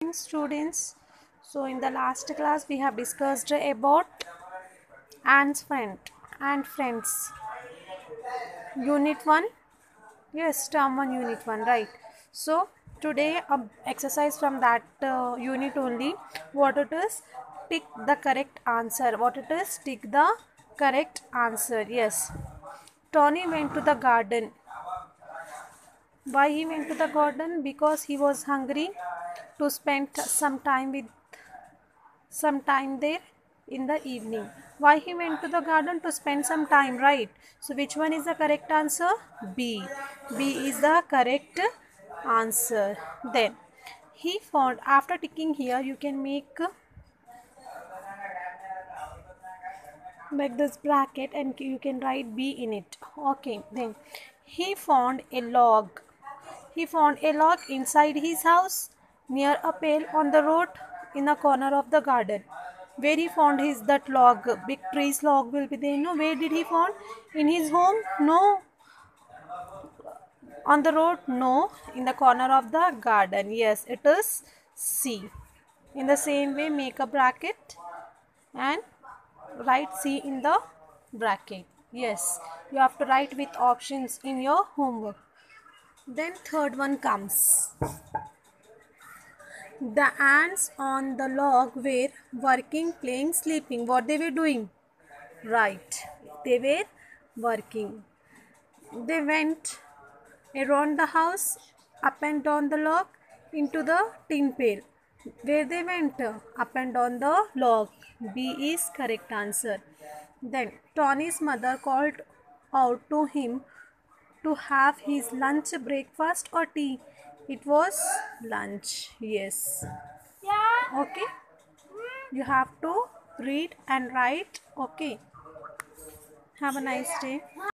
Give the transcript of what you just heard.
morning, students. So in the last class we have discussed about Anne's friends. Unit 1. Yes, term 1, unit 1, right. So today exercise from that unit only. What it is? Tick the correct answer. What it is? Tick the correct answer. Yes. Tony went to the garden. Why he went to the garden? Because he was hungry to spend some time there in the evening. Why he went to the garden? To spend some time, right? So which one is the correct answer? B. B is the correct answer. Then he found, after ticking here you can make this bracket and you can write B in it. Okay, then he found a log. He found a log inside his house near a pail on the road in a corner of the garden. Where he found his that log? Big tree's log will be there. No, where did he found? In his home? No. On the road? No. In the corner of the garden. Yes, it is C. In the same way, make a bracket and write C in the bracket. Yes, you have to write with options in your homework. Then third one comes. The ants on the log were working, playing, sleeping. What they were doing? Right, they were working. They went around the house, up and down the log, into the tin pail. Where they went? Up and down the log. B is correct answer. Then Tony's mother called out to him to have his lunch, breakfast or tea. It was lunch. Yes. Okay. You have to read and write. Okay. Have a nice day.